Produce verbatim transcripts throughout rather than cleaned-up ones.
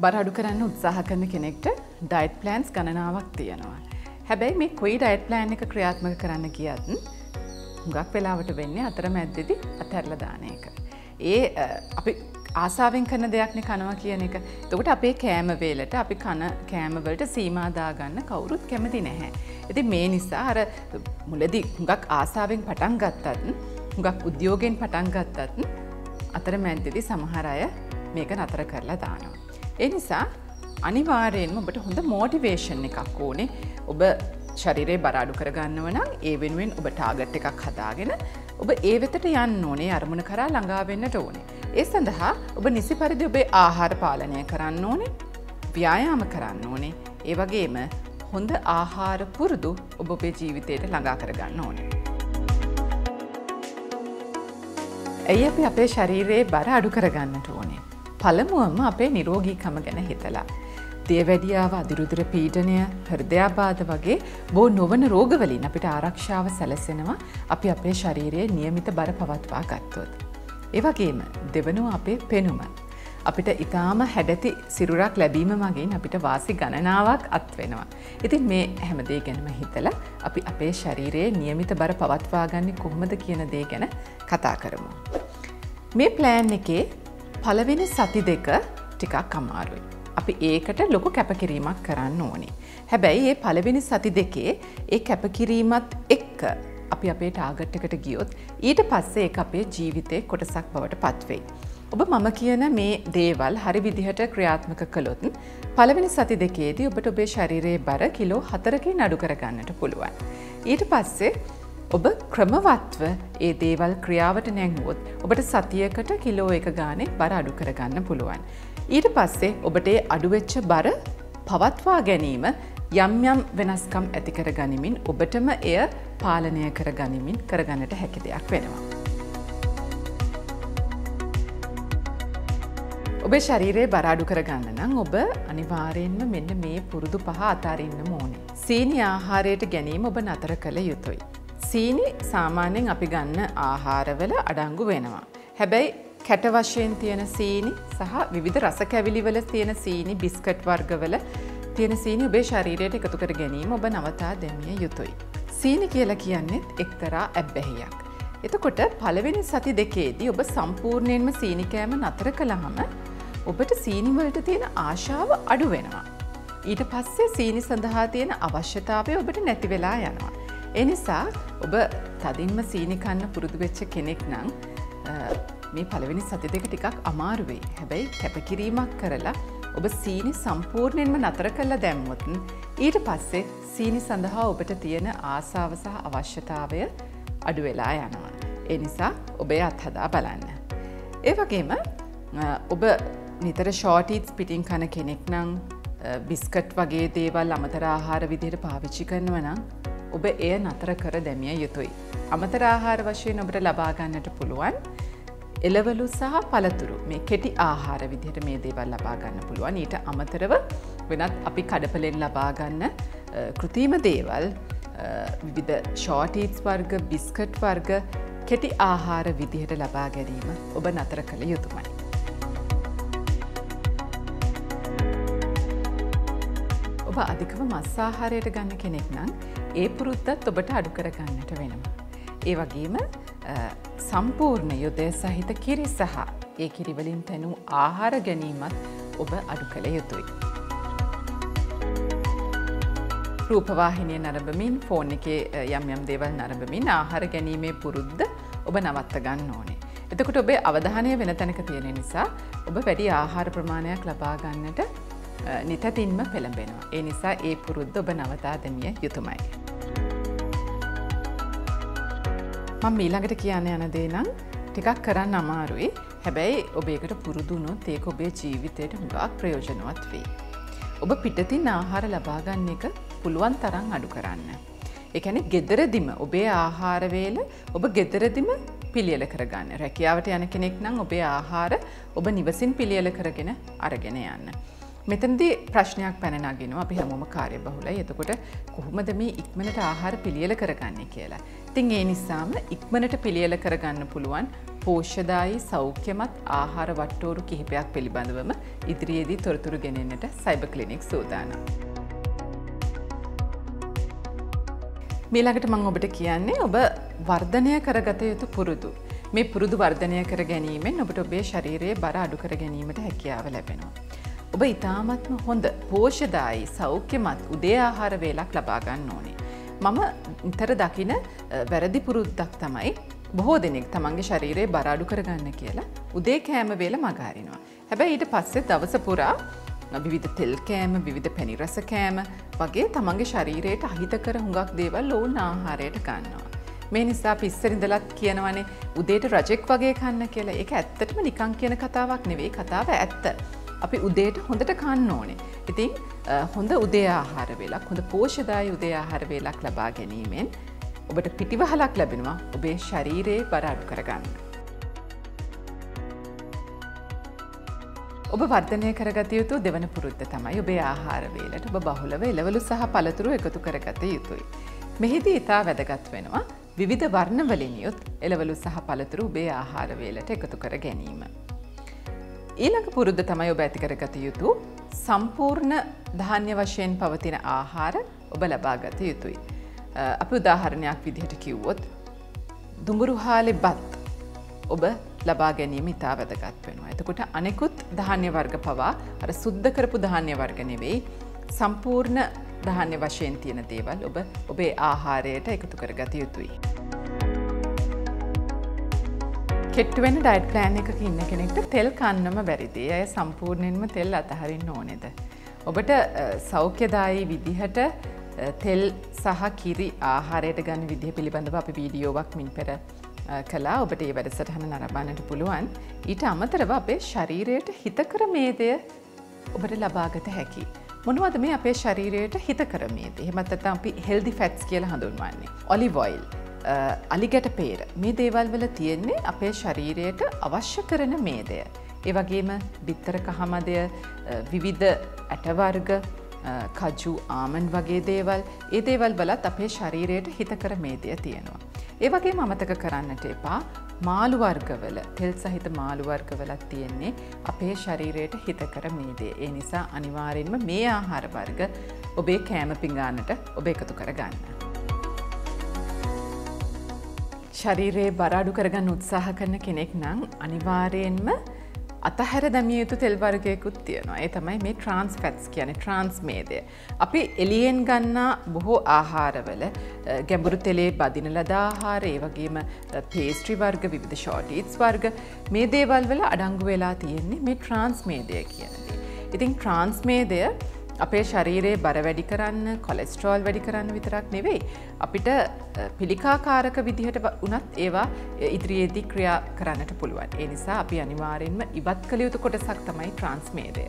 බර අඩු කරන්න උත්සාහ කරන කෙනෙක්ට ඩයට් ප්ලෑන්ස් ගණනාවක් තියෙනවා. හැබැයි මේ කොයි ඩයට් ප්ලෑන් එක ක්‍රියාත්මක කරන්න ගියත් හුඟක් වෙලාවට වෙන්නේ අතරමැද්දේදී අතහැරලා දාන එක. ඒ අපි ආසාවෙන් කරන දෙයක්නේ කනවා කියන එක. එතකොට අපේ කෑම වේලට අපි කන කෑම වලට සීමා දාගන්න කවුරුත් කැමති නැහැ. ඉතින් මේ නිසා අර මුලදී හුඟක් ආසාවෙන් පටන් ගත්තත් හුඟක් උද්‍යෝගයෙන් පටන් ගත්තත් අතරමැද්දේදී සමහර අය මේක නතර කරලා දානවා. ඒ නිසා අනිවාර්යෙන්ම ඔබට හොඳ මොටිවේෂන් එකක් ඕනේ. ඔබ ශරීරය බර අඩු කරගන්නව නම් ඒ වෙනුවෙන් ඔබ ටාගට් එකක් හදාගෙන ඔබ ඒ වෙතට යන්න ඕනේ, අරමුණ කරා ළඟා වෙන්නට ඕනේ. ඒ සඳහා ඔබ නිසි පරිදි ඔබේ ආහාර පාලනය කරන්න ඕනේ, ව්‍යායාම කරන්න ඕනේ. ඒ වගේම හොඳ ආහාර පුරුදු ඔබ ඔබේ ජීවිතයට ළඟා කරගන්න ඕනේ. ඇයි අපි අපේ ශරීරයේ බර අඩු කරගන්නට ඕනේ? පළමුවම අපේ නිරෝගීකම ගැන හිතලා. දියවැඩියාව, අදිරුධිර පීඩනය, හෘදයාබාධ වගේ බොහෝ නොවන රෝගවලින් අපිට ආරක්ෂාව සැලසෙනවා අපි අපේ ශරීරයේ නියමිත බර පවත්වා ගත්තොත්. ඒ වගේම දෙවනුව අපේ පෙනුම. අපිට ඊටාම හැඩැති සිරුරක් ලැබීම මගින් අපිට වාසි ගණනාවක් අත් වෙනවා. ඉතින් මේ හැම දේ ගැනම හිතලා අපි අපේ ශරීරයේ නියමිත බර පවත්වා ගන්නේ කොහොමද කියන දේ ගැන කතා කරමු. මේ ප්ලෑන් එකේ පළවෙනි සති දෙක ටිකක් අමාරුයි. අපි ඒකට ලොකු කැපකිරීමක් කරන්න ඕනේ. හැබැයි මේ පළවෙනි සති දෙකේ ඒ කැපකිරීමත් එක්ක අපි අපේ ටාගට් එකට ගියොත් ඊට පස්සේ ඒක අපේ ජීවිතේ කොටසක් බවට පත් වෙයි. ඔබ මම කියන මේ දේවල් හරි විදිහට ක්‍රියාත්මක කළොත් පළවෙනි සති දෙකේදී ඔබට ඔබේ ශරීරයේ බර කිලෝ හතරකින් අඩු කරගන්නට පුළුවන්. ඊට පස්සේ ඔබ ක්‍රමවත්ව ඒ දේවල් ක්‍රියාවට නැංවුවොත් ඔබට සතියකට කිලෝ එක ගානේ බර අඩු කරගන්න පුළුවන්. ඊට පස්සේ ඔබට ඒ අඩුවෙච්ච බර පවත්වා ගැනීම යම් යම් වෙනස්කම් ඇති කර ගනිමින් ඔබටම එය පාලනය කර ගනිමින් කරගන්නට හැකි දෙයක් වෙනවා. ඔබේ ශරීරයේ බර අඩු කරගන්න නම් ඔබ අනිවාර්යෙන්ම මෙන්න මේ පුරුදු පහ අතාරින්නම ඕනේ. සීනි ආහාරයට ගැනීම ඔබ නතර කළ යුතුයි. සීනි සාමාන්‍යයෙන් අපි ගන්න ආහාරවල අඩංගු වෙනවා. හැබැයි කැට වශයෙන් තියෙන සීනි සහ විවිධ රස කැවිලිවල තියෙන සීනි, බිස්කට් වර්ගවල තියෙන සීනි ඔබේ ශරීරයට එකතු කර ගැනීම ඔබ නවතා දැමිය යුතුයි. සීනි කියලා කියන්නේත් එක්තරා ඇබ්බැහියක්. එතකොට පළවෙනි සති දෙකේදී ඔබ සම්පූර්ණයෙන්ම සීනි කෑම නතර කළාම ඔබට සීනි වලට තියෙන ආශාව අඩු වෙනවා. ඊට පස්සේ සීනි සඳහා තියෙන අවශ්‍යතාවය ඔබට නැති වෙලා යනවා. ඒ නිසා ඔබ තදින්ම සීනි කන්න පුරුදු වෙච්ච කෙනෙක් නම් මේ පළවෙනි සති දෙක ටිකක් අමාරු වෙයි. හැබැයි කැපකිරීමක් කරලා ඔබ සීනි සම්පූර්ණයෙන්ම නතර කරලා දැම්මොත් ඊට පස්සේ සීනි සඳහා ඔබට තියෙන ආසාව සහ අවශ්‍යතාවය අඩු වෙලා යනවා. ඒ නිසා ඔබ ඒ අත්හදා බලන්න. ඒ වගේම ඔබ නිතර ෂෝට් ඊට්ස් පිටින් කන කෙනෙක් නම් බිස්කට් වගේ දේවල් අමතර ආහාර විදිහට පාවිච්චි කරනවා නම් ඔබ එය නතර කර දැමිය යුතුයි. අමතර ආහාර වශයෙන් ඔබට ලබා ගන්නට පුළුවන් එළවලු සහ පළතුරු, මේ කෙටි ආහාර විදිහට මේ දේවල් ලබා ගන්න පුළුවන්. ඊට අමතරව වෙනත් අපි කඩපලෙන් ලබා ගන්න කෘත්‍රිම දේවල්, විවිධ ෂෝට් ඊට්ස් වර්ග, බිස්කට් වර්ග කෙටි ආහාර විදිහට ලබා ගැනීම ඔබ නතර කළ යුතුමයි. ඔබ අධිකව මස් ආහාරයට ගන්න කෙනෙක් නම් ඒ පුරුද්දත් ඔබට අඩු කර ගන්නට වෙනවා. ඒ වගේම සම්පූර්ණ යොදය සහිත කිරි සහ ඒ කිරිවලින් තැනූ ආහාර ගැනීමත් ඔබ අඩු කළ යුතුයි. රූපවාහිනිය නරඹමින්, ෆෝන් එකේ යම් යම් දේවල් නරඹමින් ආහාර ගැනීමේ පුරුද්ද ඔබ නවත්ත ගන්න ඕනේ. එතකොට ඔබේ අවධානය වෙන තැනක තියෙන නිසා ඔබ වැඩි ආහාර ප්‍රමාණයක් ලබා ගන්නට නිතැතින්ම පෙළඹෙනවා. ඒ නිසා ඒ පුරුද්ද ඔබ නවතා දැමිය යුතුමයි. මම ඊළඟට කියන්න යන දේ නම් ටිකක් කරන්න අමාරුයි. හැබැයි ඔබ ඒකට පුරුදු වුණොත් ඒක ඔබේ ජීවිතයට හුඟක් ප්‍රයෝජනවත් වෙයි. ඔබ පිටතින් ආහාර ලබා ගන්න එක පුළුවන් තරම් අඩු කරන්න. ඒ කියන්නේ ගෙදරදිම ඔබේ ආහාර වේල ඔබ ගෙදරදිම පිළියෙල කරගන්න. රැකියාවට යන කෙනෙක් නම් ඔබේ ආහාර ඔබ නිවසින් පිළියෙල කරගෙන අරගෙන යන්න. මෙතනදී ප්‍රශ්නයක් පැන නගිනවා අපි හැමෝම කාර්යබහුලයි. එතකොට කොහොමද මේ ඉක්මනට ආහාර පිළියෙල කරගන්නේ කියලා. ඉතින් ඒ නිසාම ඉක්මනට පිළියෙල කරගන්න පුළුවන් පෝෂ්‍යදායී සෞඛ්‍යමත් ආහාර වට්ටෝරු කිහිපයක් පිළිබඳවම ඉදිරියේදී තොරතුරු ගෙනෙන්නට සයිබර් ක්ලිනික් සූදානම්. මීළඟට මම ඔබට කියන්නේ ඔබ වර්ධනය කරගත යුතු පුරුදු. මේ පුරුදු වර්ධනය කර ගැනීමෙන් ඔබට ඔබේ ශරීරයේ බර අඩු කර ගැනීමට හැකියාව ලැබෙනවා. ඔබ ඉතාමත්ම හොඳ පෝෂ්‍යදායී සෞඛ්‍යමත් උදේ ආහාර වේලක් ලබා ගන්න ඕනේ. මම නිතර දකින වැරදි පුරුද්දක් තමයි බොහෝ දෙනෙක් තමන්ගේ ශරීරයේ බර අඩු කරගන්න කියලා උදේ කෑම වේල මග හරිනවා. හැබැයි ඊට පස්සේ දවස පුරා විවිධ තෙල් කෑම, විවිධ පැණි රස කෑම වගේ තමන්ගේ ශරීරයට අහිතකර හුඟක් දේවල් ඔවුන් ආහාරයට ගන්නවා. මේ නිසා අපි ඉස්සර ඉඳලත් කියනවනේ උදේට රජෙක් වගේ කන්න කියලා. ඒක ඇත්තටම නිකන් කියන කතාවක් නෙවෙයි. කතාව ඇත්ත. අපි උදේට හොඳට කන්න ඕනේ. ඉතින් හොඳ උදේ ආහාර වේලක්, හොඳ පෝෂ්‍යදායී උදේ ආහාර වේලක් ලබා ගැනීමෙන් ඔබට පිටිවහලක් ලැබෙනවා ඔබේ ශරීරයේ බර අඩු කරගන්න. ඔබ වර්ධනය කරගත යුතු දෙවන පුරුද්ද තමයි ඔබේ ආහාර වේලට ඔබ බහුලව එළවලු සහ පළතුරු එකතු කරගත යුතුයි. මෙහිදී ඉතා වැදගත් වෙනවා විවිධ වර්ණ වලින් යුත් එළවලු සහ පළතුරු ඔබේ ආහාර වේලට එකතු කර ගැනීම. ඊළඟ පුරුද්ද තමයි ඔබ ඇති කරගත යුතු සම්පූර්ණ ධාන්‍ය වශයෙන් පවතින ආහාර ඔබ ලබා ගත යුතුයි. අපි උදාහරණයක් විදිහට කිව්වොත් දුඹුරු හාලේ බත් ඔබ ලබා ගැනීම ඉතා වැදගත් වෙනවා. එතකොට අනෙකුත් ධාන්‍ය වර්ග පවා අර සුද්ධ කරපු ධාන්‍ය වර්ග නෙවෙයි සම්පූර්ණ ධාන්‍ය වශයෙන් තියෙන දේවල් ඔබ ඔබේ ආහාරයට එකතු කරගත යුතුයි. කෙට්ටු වෙන ඩයට් ප්ලෑන් එකක ඉන්න කෙනෙක්ට තෙල් කන්නම බැරිද? අය සම්පූර්ණයෙන්ම තෙල් අතහරින්න ඕනේද? ඔබට සෞඛ්‍යදායී විදිහට තෙල් සහ කිරි ආහාරයට ගන්න විදිහ පිළිබඳව අපි වීඩියෝවක් මින් පෙර කළා. ඔබට ඒ වැඩසටහන නරඹන්නට පුළුවන්. ඊට අමතරව අපේ ශරීරයට හිතකර මේදය ඔබට ලබාගත හැකි. මොනවද මේ අපේ ශරීරයට හිතකර මේද? එහෙමත් නැත්නම් අපි හෙල්දි ෆැට්ස් කියලා හඳුන්වන්නේ. ඔලිව් ඔයිල්, අලිගැට පේර මේ දේවල් වල තියෙන්නේ අපේ ශරීරයට අවශ්‍ය කරන මේදය. ඒ වගේම බිත්තර කහමදය, විවිධ ඇට වර්ග, කජු, ආමන්ඩ් වගේ දේවල්, ඒ දේවල් වලත් අපේ ශරීරයට හිතකර මේදය තියෙනවා. ඒ වගේම අමතක කරන්නට එපා මාළු වර්ගවල, තෙල් සහිත මාළු වර්ගවලත් තියෙන්නේ අපේ ශරීරයට හිතකර මේදේ. ඒ නිසා අනිවාර්යෙන්ම මේ ආහාර වර්ග ඔබේ කෑම පිඟානට ඔබ එකතු කරගන්න. ශරීරයේ බර අඩු කරගන්න උත්සාහ කරන කෙනෙක් නම් අනිවාර්යෙන්ම අතහැර දැමිය යුතු තෙල් වර්ගයකුත් තියෙනවා. ඒ තමයි මේ ට්‍රාන්ස් ෆැට්ස් කියන්නේ, ට්‍රාන්ස් මේදය. අපි එළියෙන් ගන්නා බොහෝ ආහාරවල ගැඹුරු තෙලේ බදින ලද ආහාර, ඒ වගේම පේස්ට්‍රි වර්ග, විවිධ ෂෝට් ඊට්ස් වර්ග මේ දේවල් වල අඩංගු වෙලා තියෙන්නේ මේ ට්‍රාන්ස් මේදය කියන දේ. ඉතින් ට්‍රාන්ස් මේදය අපේ ශරීරයේ බර වැඩි කරන්න, කොලෙස්ටරෝල් වැඩි කරන්න විතරක් නෙවෙයි, අපිට පිළිකාකාරක විදිහට වුණත් ඒවා ඉදිරියේදී ක්‍රියා කරන්නට පුළුවන්. ඒ නිසා අපි අනිවාර්යෙන්ම ඉවත් කළ යුතු කොටසක් තමයි ට්‍රාන්ස් මේදය.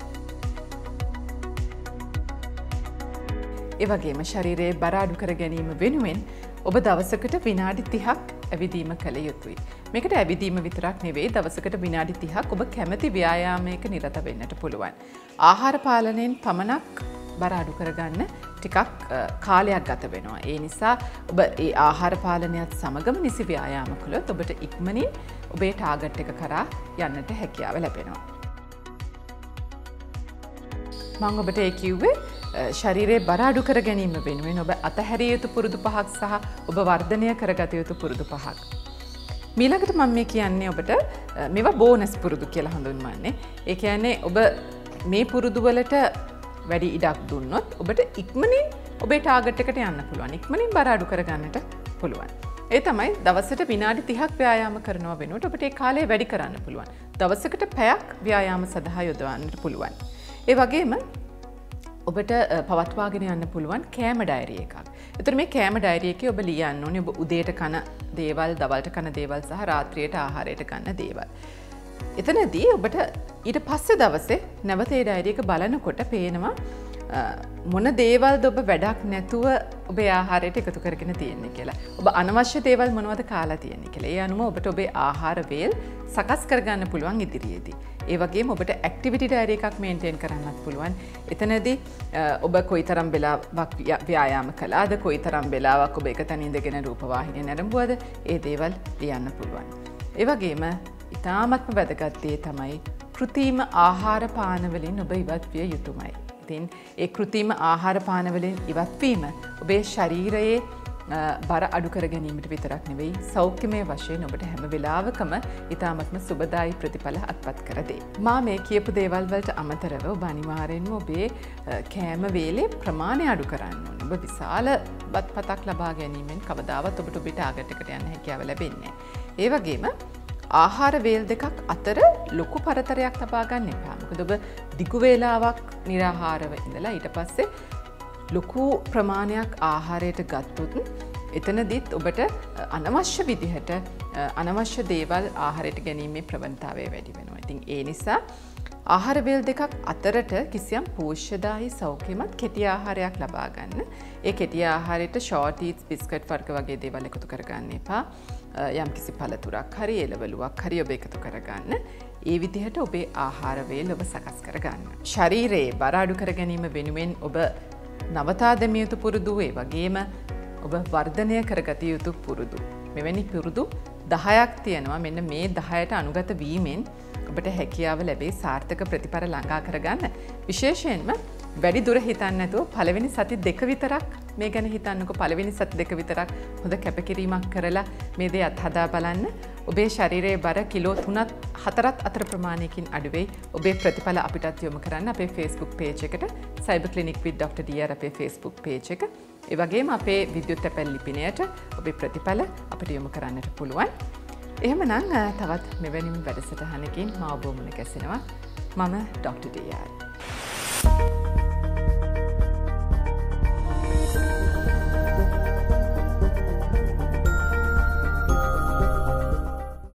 ඒ වගේම ශරීරයේ බර අඩු කර ගැනීම වෙනුවෙන් ඔබ දවසකට විනාඩි තිහක් ඇවිදීම කළ යුතුයි. මේකට ඇවිදීම විතරක් නෙවෙයි, දවසකට විනාඩි තිහක් ඔබ කැමති ව්‍යායාමයක නිරත වෙන්නට පුළුවන්. ආහාර පාලනයෙන් පමණක් බර අඩු කරගන්න ටිකක් කාලයක් ගත වෙනවා. ඒ නිසා ඔබ ඒ ආහාර පාලනයත් සමගම නිසි ව්‍යායාම කළොත් ඔබට ඉක්මනින් ඔබේ ටාගට් එක කරා යන්නට හැකියාව ලැබෙනවා. මම ඔබට ඒ කිව්වේ ශරීරයේ බර අඩු කර ගැනීම වෙනුවෙන් ඔබ අතහැරිය යුතු පුරුදු පහක් සහ ඔබ වර්ධනය කරගත යුතු පුරුදු පහක්. මීළඟට මම මේ කියන්නේ ඔබට මේවා බෝනස් පුරුදු කියලා හඳුන්වන්නේ. ඒ කියන්නේ ඔබ මේ පුරුදු වලට වැඩි ඉඩක් දුන්නොත් ඔබට ඉක්මනින් ඔබේ ටාගට් එකට යන්න පුළුවන්. ඉක්මනින් බර අඩු කරගන්නට පුළුවන්. ඒ තමයි දවසට විනාඩි තිහක් ව්‍යායාම කරනවා වෙනුවට ඔබට ඒ කාලය වැඩි කරන්න පුළුවන්. දවසකට පැයක් ව්‍යායාම සඳහා යොදවන්නට පුළුවන්. ඒ වගේම ඔබට පවත්වාගෙන යන්න පුළුවන් කෑම ඩයරි එකක්. එතකොට මේ කෑම ඩයරි එකේ ඔබ ලියන්න ඕනේ ඔබ උදේට කන දේවල්, දවල්ට කන දේවල් සහ රාත්‍රියට ආහාරයට ගන්න දේවල්. එතනදී ඔබට ඊට පස්සේ දවසේ නැවත ඒ ඩයරි එක බලනකොට පේනවා මොන දේවල්ද ඔබ වැඩක් නැතුව ඔබේ ආහාරයට එකතු කරගෙන තියෙන්නේ කියලා. ඔබ අනවශ්‍ය දේවල් මොනවද කාලා තියෙන්නේ කියලා. ඒ අනුව ඔබට ඔබේ ආහාර වේල් සකස් කරගන්න පුළුවන් ඉදිරියේදී. ඒ වගේම ඔබට ඇක්ටිවිටි ඩයරි එකක් මේන්ටේන් කරන්නත් පුළුවන්. එතනදී ඔබ කොයිතරම් වෙලාවක් ව්‍යායාම කළාද, කොයිතරම් වෙලාවක් ඔබ එක තැන ඉඳගෙන රූපවාහිනිය නැරඹුවද, ඒ දේවල් ලියන්න පුළුවන්. ඒ වගේම ඉතාමත්ම වැදගත් දේ තමයි කෘතිම ආහාර පාන වලින් ඔබ ඉවත් විය යුතුමයි. ඉතින් ඒ කෘතිම ආහාර පාන වලින් ඉවත් වීම ඔබේ ශරීරයේ බර අඩු කර ගැනීමට විතරක් නෙවෙයි සෞඛ්‍යමය වශයෙන් ඔබට හැම වෙලාවකම ඉතාමත්ම සුබදායි ප්‍රතිඵල අත්පත් කර දෙයි. මා මේ කියපු දේවල් වලට අමතරව ඔබ අනිවාර්යෙන්ම ඔබේ කෑම වේලේ ප්‍රමාණය අඩු කරන්න ඕනේ. ඔබ විශාල බත් පතක් ලබා ගැනීමෙන් කවදාවත් ඔබට ඔබේ ටාගට් එකට යන්න හැකියාව ලැබෙන්නේ නැහැ. ඒ වගේම ආහාර වේල් දෙකක් අතර ලොකු පරතරයක් තබා ගන්න එපා. මොකද ඔබ දිගු වේලාවක් නිරාහාරව ඉඳලා ඊට පස්සේ ලොකු ප්‍රමාණයක් ආහාරයට ගත්තොත් එතනදිත් ඔබට අනවශ්‍ය විදිහට අනවශ්‍ය දේවල් ආහාරයට ගැනීමේ ප්‍රවණතාවය වැඩි වෙනවා. ඉතින් ඒ නිසා ආහාර වේල් දෙකක් අතරට කිසියම් පෝෂ්‍යදායී සෞඛ්‍යමත් කෙටි ආහාරයක් ලබා ගන්න. ඒ කෙටි ආහාරයට ෂෝට් ඊට්ස්, බිස්කට් වර්ග වගේ දේවල් එකතු කරගන්න එපා. යම්කිසි පළතුරක් හරි එළවලුවක් හරි ඔබ එකතු කරගන්න. ඒ විදිහට ඔබේ ආහාර වේල් ඔබ සකස් කරගන්න. ශරීරයේ බර අඩු කර ගැනීම වෙනුවෙන් ඔබ නවතා දැමිය යුතු පුරුදු, ඒ වගේම ඔබ වර්ධනය කරගත යුතු පුරුදු. මෙවැනි පුරුදු දහයක් තියෙනවා. මෙන්න මේ දහයට අනුගත වීමෙන් ඔබට හැකියාව ලැබේ සාර්ථක ප්‍රතිඵල ළඟා කරගන්න. විශේෂයෙන්ම වැඩි දුර හිතන්න නැතුව පළවෙනි සති දෙක විතරක් මේ ගැන හිතන්නකෝ. පළවෙනි සති දෙක විතරක් හොඳ කැපකිරීමක් කරලා මේ දේ අත්හදා බලන්න. ඔබේ ශරීරයේ බර කිලෝ තුනත් හතරත් අතර ප්‍රමාණයකින් අඩු වෙයි. ඔබේ ප්‍රතිඵල අපිටත් යොමු කරන්න අපේ Facebook page එකට, Cyber Clinic with Doctor D R අපේ Facebook page එක. ඒ වගේම අපේ විද්‍යුත් තැපැල් ලිපිනයට ඔබේ ප්‍රතිඵල අපිට යොමු කරන්නට පුළුවන්. එහෙමනම් තවත් මෙවැනිම වැඩසටහනකින් මා ඔබ මුණ ගැසෙනවා. මම ඩොක්ටර් ඩී ආර්.